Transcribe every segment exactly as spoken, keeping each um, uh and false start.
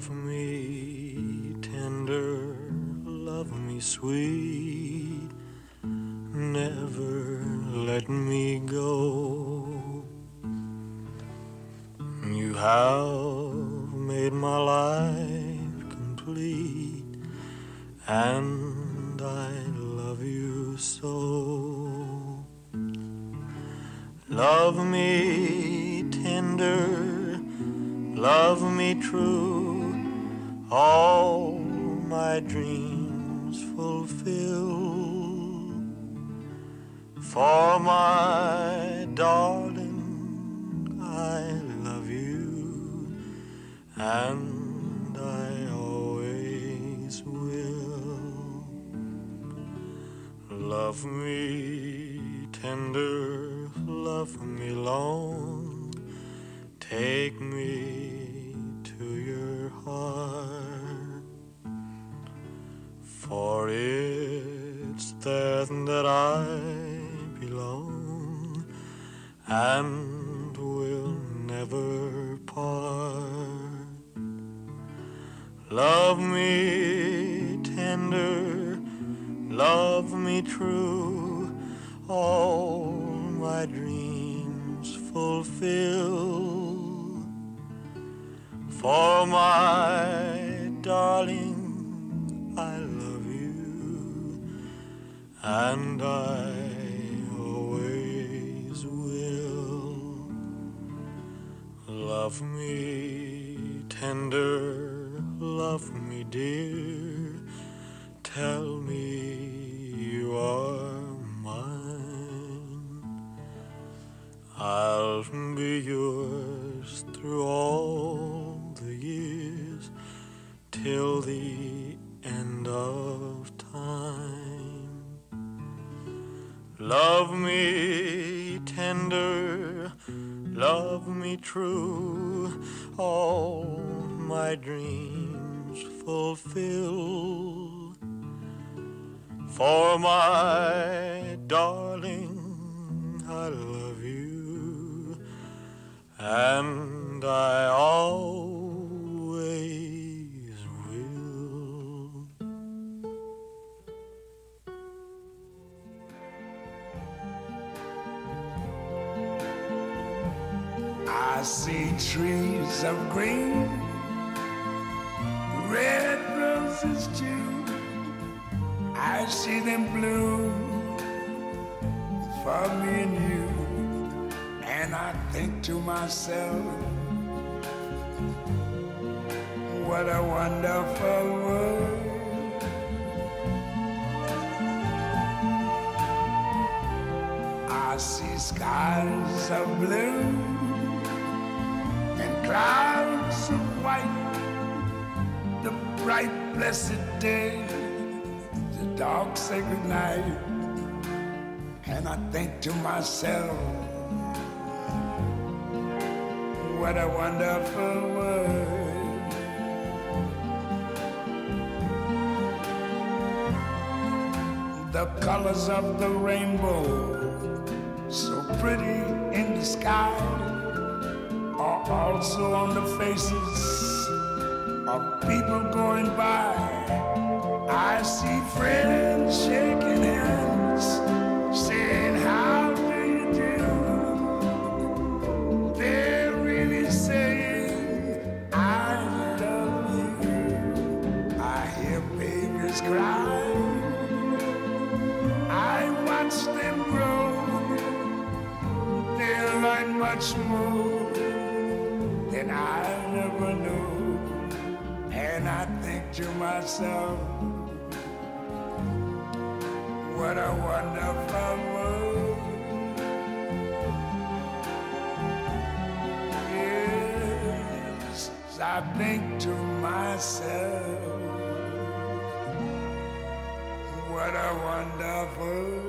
Love me tender, love me sweet, never let me go. You have made my life complete, and I love you so. Love me tender, love me true, all my dreams fulfill. For my darling, I love you, and I always will. Love me tender, love me long, take me to your heart, for it's there that I belong and will never part. Love me tender, love me true, all my dreams fulfill. For my darling, I love you, and I always will. Love me tender, love me dear, tell me you are mine. I'll be yours through all the years, till the end of time. Love me tender, love me true, all my dreams fulfill. For my darling, I love you, and I always will. I see trees of green, red roses too. I see them bloom for me and you, and I think to myself, what a wonderful world. I see skies of blue and clouds of white, the bright blessed day, the dark sacred night, and I think to myself, what a wonderful world. The colors of the rainbow, so pretty in the sky, are also on the faces of people going by. I see friends shaking hands, saying, how do you do? They're really saying, I love you. I hear babies cry, I watch them grow. They'll learn much more than I never knew. And I think to myself, what a wonderful world. Yes, I think to myself, what a wonderful world.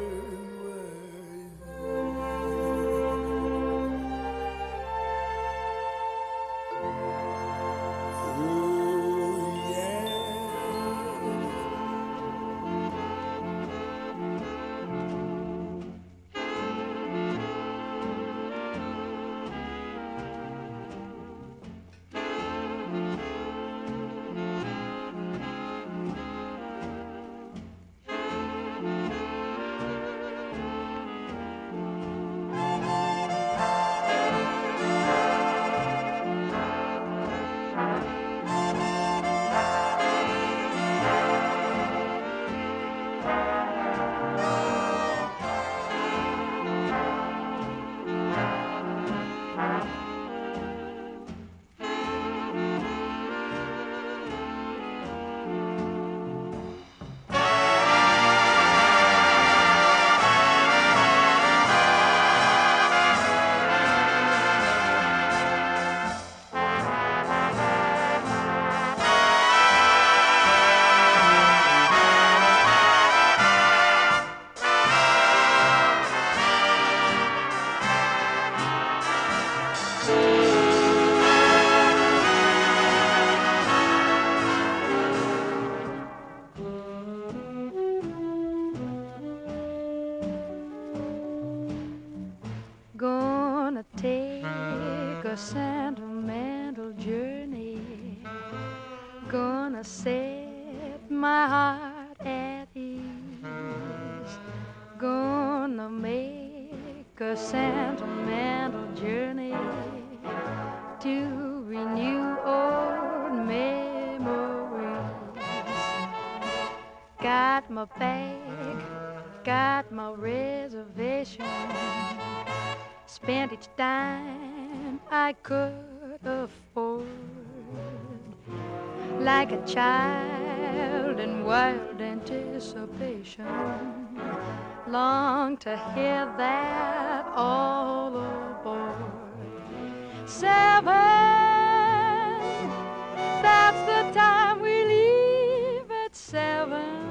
a sentimental journey, gonna set my heart at ease, gonna make a sentimental journey to renew old memories. Got my bag, got my reservation, spent each dime I could afford, like a child in wild anticipation, long to hear that all aboard. Seven, that's the time we leave at seven.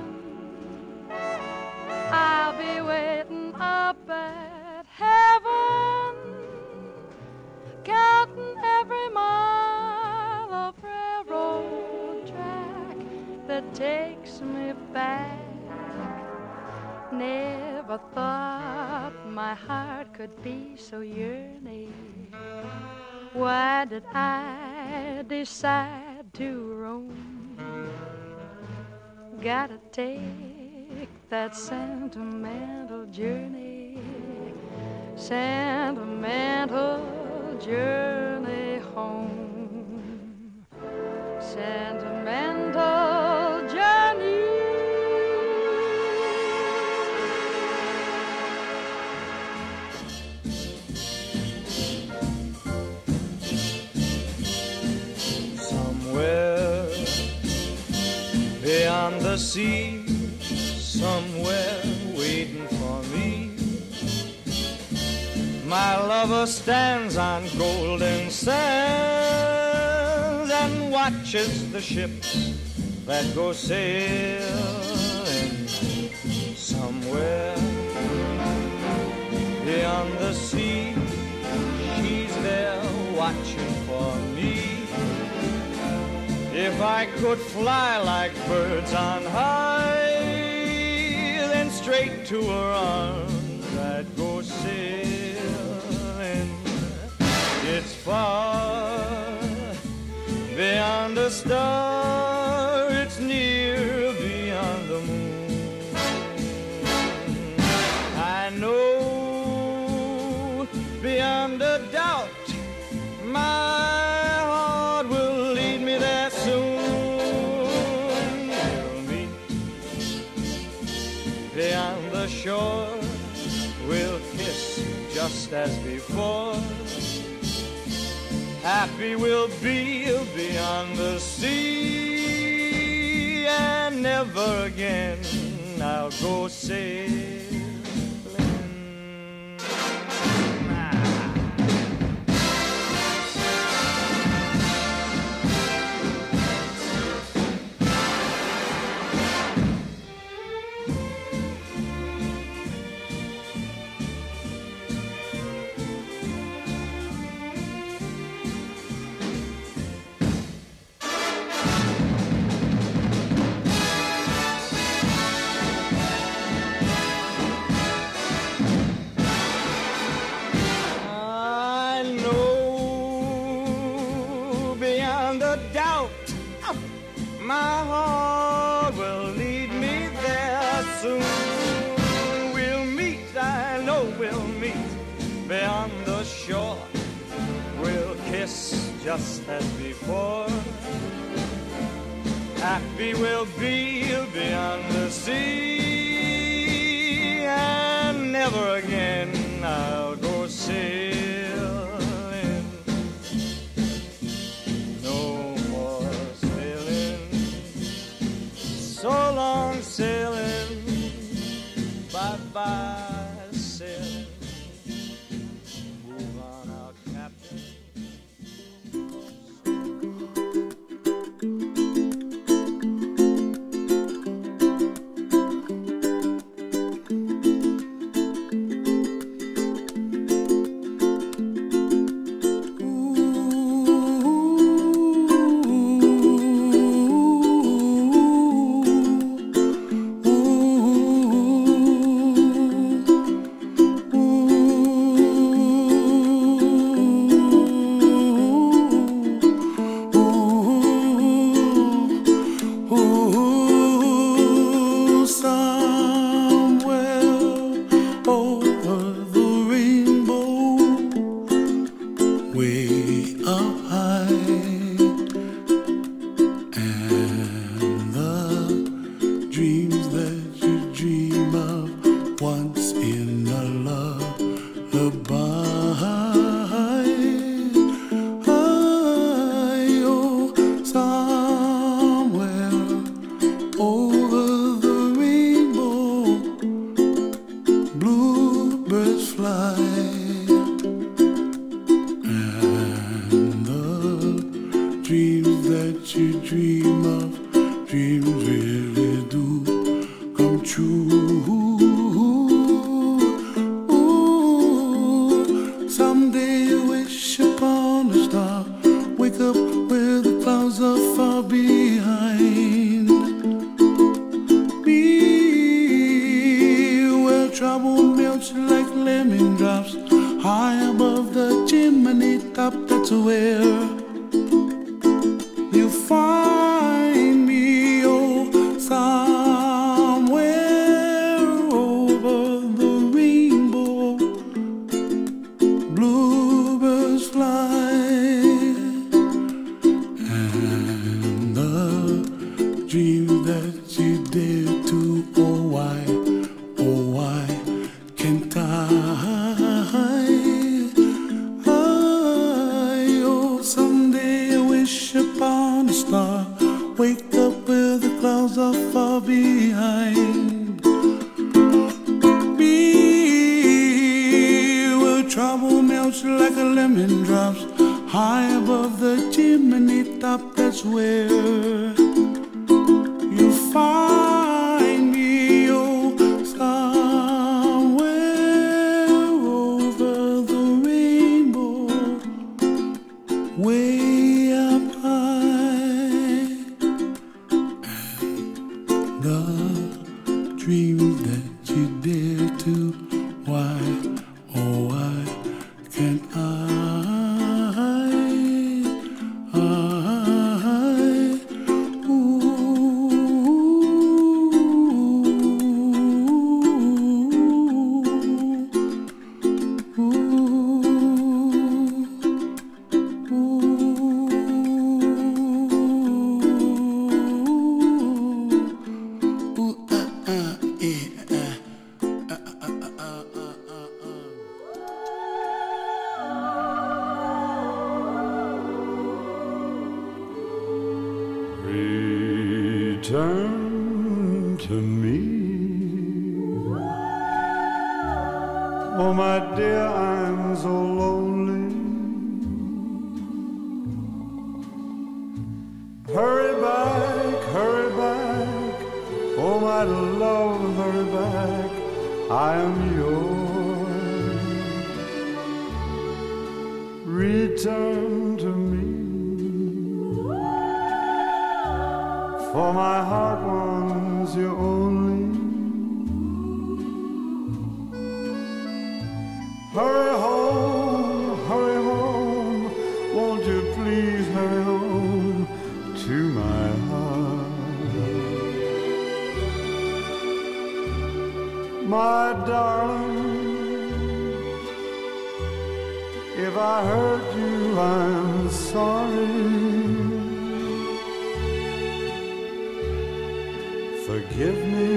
I'll be waiting up at heaven, counting every mile of railroad track that takes me back. Never thought my heart could be so yearning. Why did I decide to roam? Gotta take that sentimental journey, sentimental journey home, sentimental journey. Somewhere beyond the sea, somewhere waiting for me, my lover stands on golden sands and watches the ships that go sailing. Somewhere beyond the sea, she's there watching for me. If I could fly like birds on high, then straight to her arms I'd go sailing. It's far beyond a star, it's near beyond the moon. I know beyond a doubt my heart will lead me there soon. We'll meet beyond the shore, we'll kiss just as before. Happy we'll be beyond the sea, and never again I'll go sailing. My heart will lead me there soon. We'll meet, I know we'll meet beyond the shore. We'll kiss just as before. Happy we'll be beyond the sea, and never again I'll go sailing. So long sailing, bye-bye sailing. Move on out, Captain. goodbye. I, oh, somewhere over the rainbow, bluebirds fly, and the dreams that you dream of, dreams really do come true. Ooh, someday you wish upon a star, wake up where the clouds are far behind me, where trouble melts like lemon drops, high above the chimney top. That's where you find me, oh, somewhere over the rainbow, bluebirds fly, and the dreams that you dare to, oh why, oh why can't I? Upon a star, wake up where the clouds are far behind me, where trouble melts like a lemon drops, high above the chimney top. That's where you find me, oh, somewhere over the rainbow, way up high, and the dreams that you dare to, why, oh why can't I, I, ooh, ooh, Return to me, oh my dear, I'm so lonely. Hurry back, hurry back, oh my love, hurry back, I am yours. Return to me, for my heart wants you only. Hurry home, hurry home, won't you please hurry home to my heart. My darling, if I hurt you, I'm sorry. Forgive me,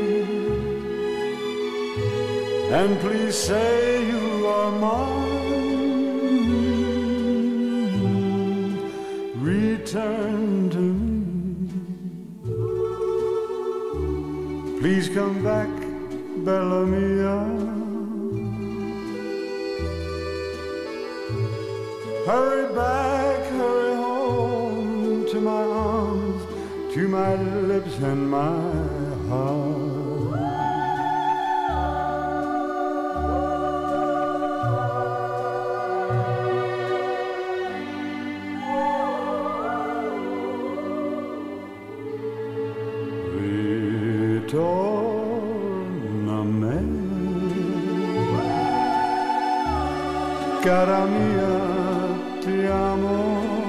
and please say you are mine. Return to me, please come back, Bella Mia. Hurry back, hurry home to my arms, to my lips and my heart. Ritorna a me, cara mia, ti amo.